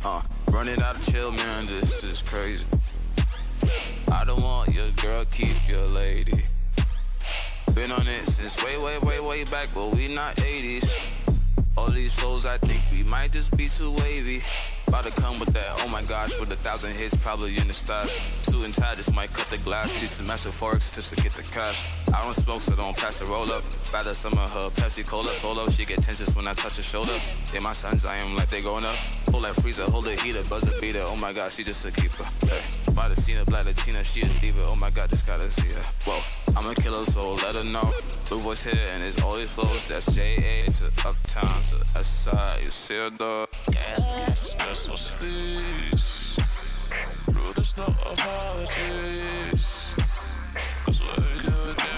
Running out of chill, man, this is crazy. I don't want your girl, keep your lady. Been on it since way back, but we not 80s. All these flows, I think we might just be too wavy. About to come with that, oh my gosh, with 1,000 hits probably in the stash. Suit and tie, just might cut the glass. Used to mess with Forex just to get the cash. I don't smoke, so don't pass the roll up. Rather some of her Pepsi Cola solo. She get tense just when I touch her shoulder. Yeah, my sons, I am like they growing up. Hold that freezer, hold the heater, buzzer beater. Oh my god, she just a keeper. Hey, might have seen her, black Latina, she a diva. Oh my god, just gotta see her. Whoa, I'm a killer, so let her know. Blue voice here and it's always flows. That's J.A. to Uptown to S.I. You see her, dog? Yes, that's what's this. Bro, there's no apologies. 'Cause we're good.